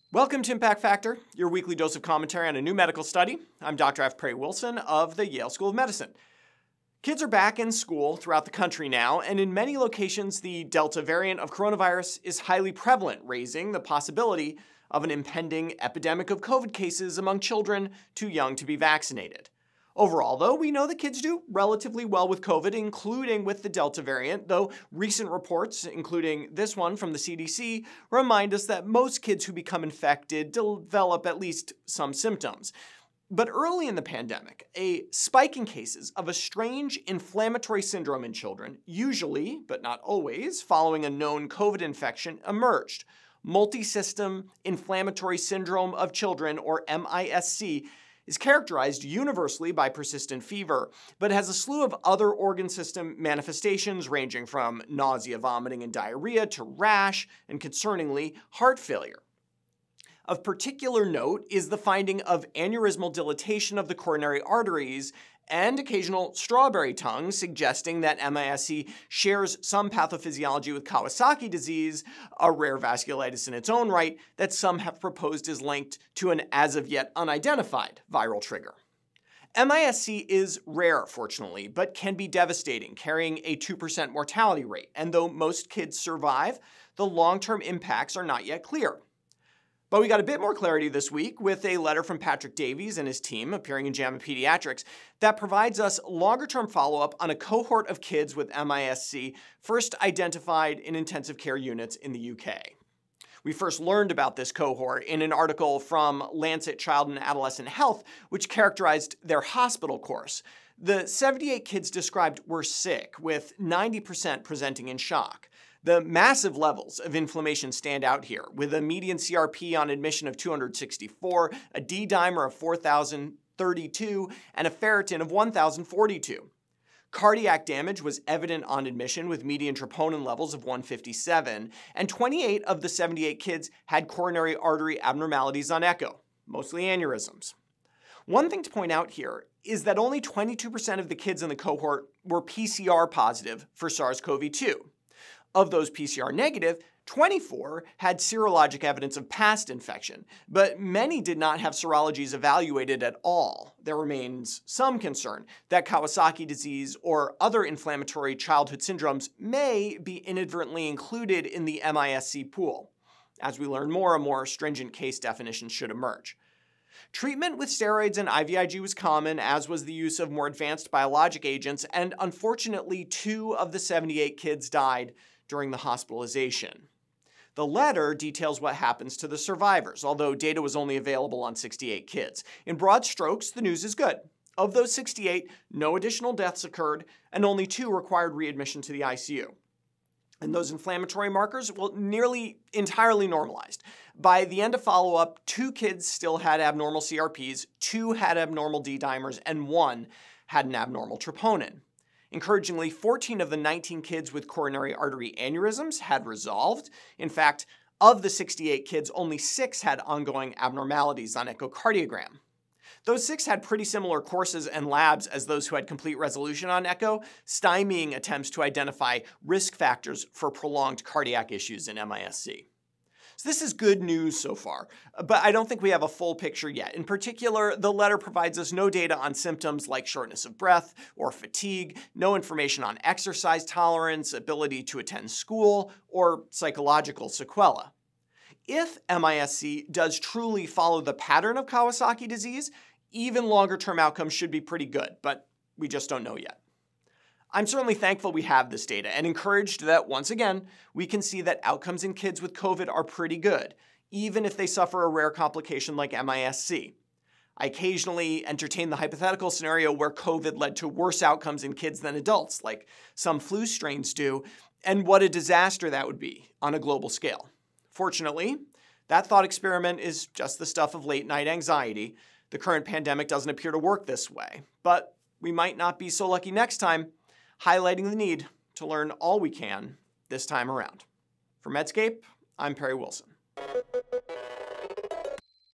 Welcome to Impact Factor, your weekly dose of commentary on a new medical study. I'm Dr. F. Perry Wilson of the Yale School of Medicine. Kids are back in school throughout the country now, and in many locations, the Delta variant of coronavirus is highly prevalent, raising the possibility of an impending epidemic of COVID cases among children too young to be vaccinated. Overall, though, we know that kids do relatively well with COVID, including with the Delta variant, though recent reports, including this one from the CDC, remind us that most kids who become infected develop at least some symptoms. But early in the pandemic, a spike in cases of a strange inflammatory syndrome in children, usually, but not always, following a known COVID infection, emerged. Multisystem inflammatory syndrome of children, or MISC, is characterized universally by persistent fever, but has a slew of other organ system manifestations ranging from nausea, vomiting, and diarrhea to rash, and concerningly, heart failure. Of particular note is the finding of aneurysmal dilatation of the coronary arteries and occasional strawberry tongue, suggesting that MISC shares some pathophysiology with Kawasaki disease, a rare vasculitis in its own right that some have proposed is linked to an as-of-yet unidentified viral trigger. MISC is rare, fortunately, but can be devastating, carrying a 2% mortality rate, and though most kids survive, the long-term impacts are not yet clear. But we got a bit more clarity this week with a letter from Patrick Davies and his team appearing in JAMA Pediatrics that provides us longer-term follow-up on a cohort of kids with MISC first identified in intensive care units in the UK. We first learned about this cohort in an article from Lancet Child and Adolescent Health, which characterized their hospital course. The 78 kids described were sick, with 90% presenting in shock. The massive levels of inflammation stand out here, with a median CRP on admission of 264, a D-dimer of 4,032, and a ferritin of 1,042. Cardiac damage was evident on admission with median troponin levels of 157, and 28 of the 78 kids had coronary artery abnormalities on echo, mostly aneurysms. One thing to point out here is that only 22% of the kids in the cohort were PCR positive for SARS-CoV-2. Of those PCR negative, 24 had serologic evidence of past infection, but many did not have serologies evaluated at all. There remains some concern that Kawasaki disease or other inflammatory childhood syndromes may be inadvertently included in the MISC pool. As we learn more, a more stringent case definition should emerge. Treatment with steroids and IVIG was common, as was the use of more advanced biologic agents, and unfortunately 2 of the 78 kids died during the hospitalization. The letter details what happens to the survivors, although data was only available on 68 kids. In broad strokes, the news is good. Of those 68, no additional deaths occurred, and only 2 required readmission to the ICU. And those inflammatory markers, well, nearly entirely normalized. By the end of follow-up, 2 kids still had abnormal CRPs, 2 had abnormal D-dimers, and 1 had an abnormal troponin. Encouragingly, 14 of the 19 kids with coronary artery aneurysms had resolved. In fact, of the 68 kids, only 6 had ongoing abnormalities on echocardiogram. Those 6 had pretty similar courses and labs as those who had complete resolution on echo, stymieing attempts to identify risk factors for prolonged cardiac issues in MISC. So this is good news so far, but I don't think we have a full picture yet. In particular, the letter provides us no data on symptoms like shortness of breath or fatigue, no information on exercise tolerance, ability to attend school, or psychological sequelae. If MISC does truly follow the pattern of Kawasaki disease, even longer-term outcomes should be pretty good, but we just don't know yet. I'm certainly thankful we have this data and encouraged that, once again, we can see that outcomes in kids with COVID are pretty good, even if they suffer a rare complication like MISC. I occasionally entertain the hypothetical scenario where COVID led to worse outcomes in kids than adults, like some flu strains do, and what a disaster that would be on a global scale. Fortunately, that thought experiment is just the stuff of late-night anxiety. The current pandemic doesn't appear to work this way, but we might not be so lucky next time, highlighting the need to learn all we can this time around. For Medscape, I'm Perry Wilson.